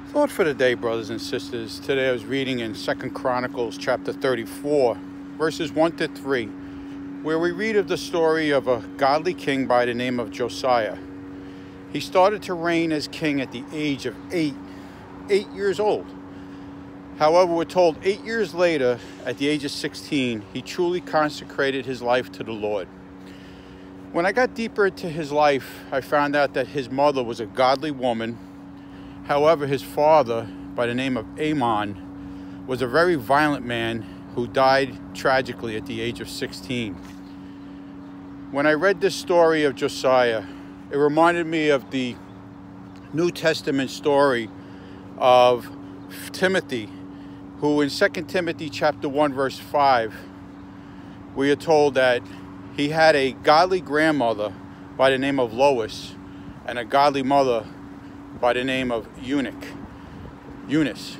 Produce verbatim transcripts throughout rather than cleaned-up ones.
Thought for the day, brothers and sisters. Today I was reading in Second Chronicles chapter thirty-four, verses one to three, where we read of the story of a godly king by the name of Josiah. He started to reign as king at the age of eight, eight years old. However, we're told eight years later, at the age of sixteen, he truly consecrated his life to the Lord. When I got deeper into his life, I found out that his mother was a godly woman. However, his father, by the name of Amon, was a very violent man who died tragically at the age of sixteen. When I read this story of Josiah, it reminded me of the New Testament story of Timothy, who in Second Timothy chapter one, verse five, we are told that he had a godly grandmother by the name of Lois and a godly mother by the name of Eunuch, Eunice.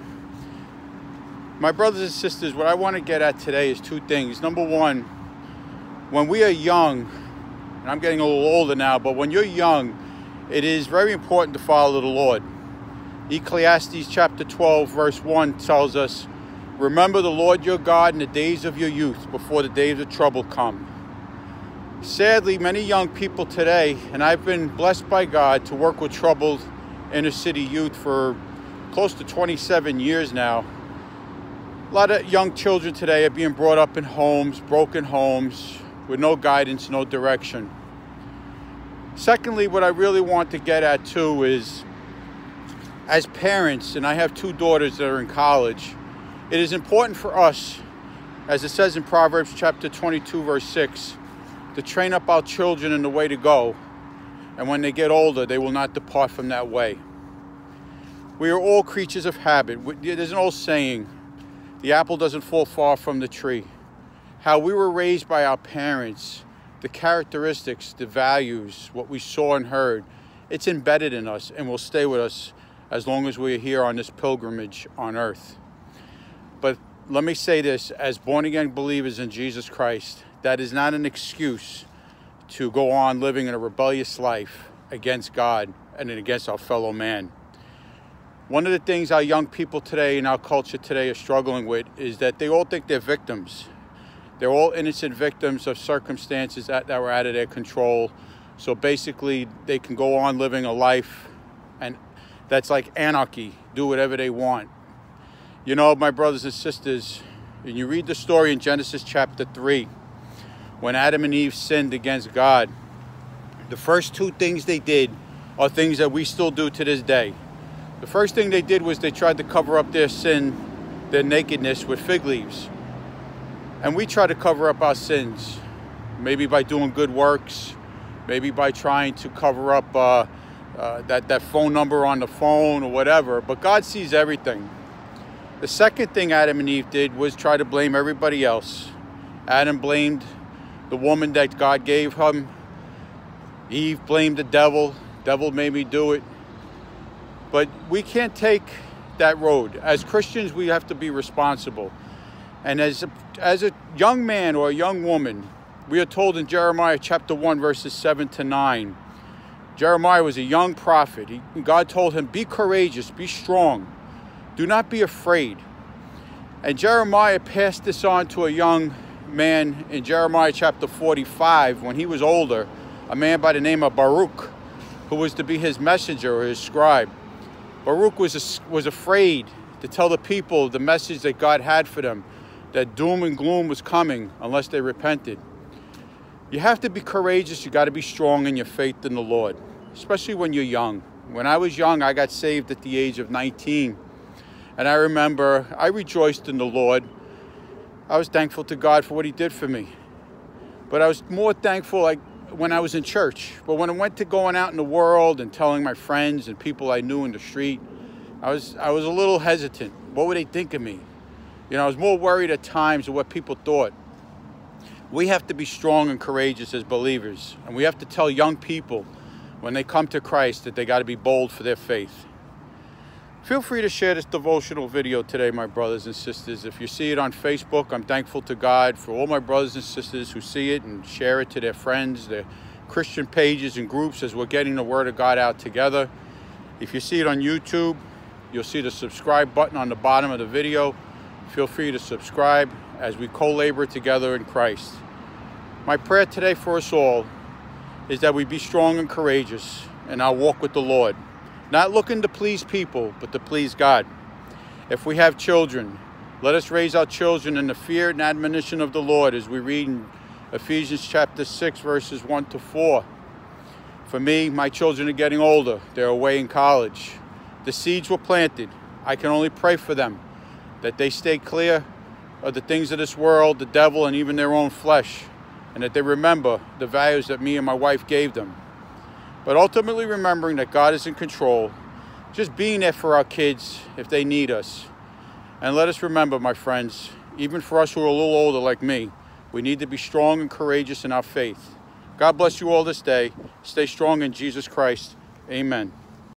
My brothers and sisters, what I want to get at today is two things. Number one, when we are young, and I'm getting a little older now, but when you're young, it is very important to follow the Lord. Ecclesiastes chapter twelve, verse one tells us, "Remember the Lord your God in the days of your youth, before the days of trouble come." Sadly, many young people today, and I've been blessed by God to work with troubled inner city youth for close to twenty-seven years now. A lot of young children today are being brought up in homes, broken homes, with no guidance, no direction. Secondly, what I really want to get at too is, as parents, and I have two daughters that are in college, it is important for us, as it says in Proverbs chapter twenty-two, verse six, to train up our children in the way to go, and when they get older, they will not depart from that way. We are all creatures of habit. There's an old saying, the apple doesn't fall far from the tree. How we were raised by our parents, the characteristics, the values, what we saw and heard, it's embedded in us and will stay with us as long as we are here on this pilgrimage on earth. But let me say this, as born-again believers in Jesus Christ, that is not an excuse to go on living in a rebellious life against God and against our fellow man. One of the things our young people today in our culture today are struggling with is that they all think they're victims. They're all innocent victims of circumstances that, that were out of their control. So basically, they can go on living a life, and that's like anarchy, do whatever they want. You know, my brothers and sisters, when you read the story in Genesis chapter three, when Adam and Eve sinned against God, the first two things they did are things that we still do to this day. The first thing they did was they tried to cover up their sin, their nakedness, with fig leaves. And we try to cover up our sins, maybe by doing good works, maybe by trying to cover up uh, uh, that, that phone number on the phone or whatever, but God sees everything. The second thing Adam and Eve did was try to blame everybody else. Adam blamed the woman that God gave him. Eve blamed the devil. Devil made me do it. But we can't take that road. As Christians, we have to be responsible. And as a, as a young man or a young woman, we are told in Jeremiah chapter one, verses seven to nine, Jeremiah was a young prophet. He, God told him, be courageous, be strong. Do not be afraid. And Jeremiah passed this on to a young man in Jeremiah chapter forty-five, when he was older, a man by the name of Baruch, who was to be his messenger or his scribe. Baruch was, was afraid to tell the people the message that God had for them, that doom and gloom was coming unless they repented. You have to be courageous. You got to be strong in your faith in the Lord, especially when you're young. When I was young, I got saved at the age of nineteen. And I remember I rejoiced in the Lord. I was thankful to God for what he did for me. But I was more thankful like when I was in church. But when I went to going out in the world and telling my friends and people I knew in the street, I was, I was a little hesitant. What would they think of me? You know, I was more worried at times of what people thought. We have to be strong and courageous as believers. And we have to tell young people when they come to Christ that they got to be bold for their faith. Feel free to share this devotional video today, my brothers and sisters. If you see it on Facebook, I'm thankful to God for all my brothers and sisters who see it and share it to their friends, their Christian pages and groups as we're getting the Word of God out together. If you see it on YouTube, You'll see the subscribe button on the bottom of the video. Feel free to subscribe as we co-labor together in Christ. My prayer today for us all is that we be strong and courageous in our walk with the Lord, not looking to please people, but to please God. If we have children, let us raise our children in the fear and admonition of the Lord, as we read in Ephesians chapter six, verses one to four. For me, my children are getting older. They're away in college. The seeds were planted. I can only pray for them, that they stay clear of the things of this world, the devil, and even their own flesh, and that they remember the values that me and my wife gave them. But ultimately remembering that God is in control, just being there for our kids if they need us. And let us remember, my friends, even for us who are a little older like me, we need to be strong and courageous in our faith. God bless you all this day. Stay strong in Jesus Christ. Amen.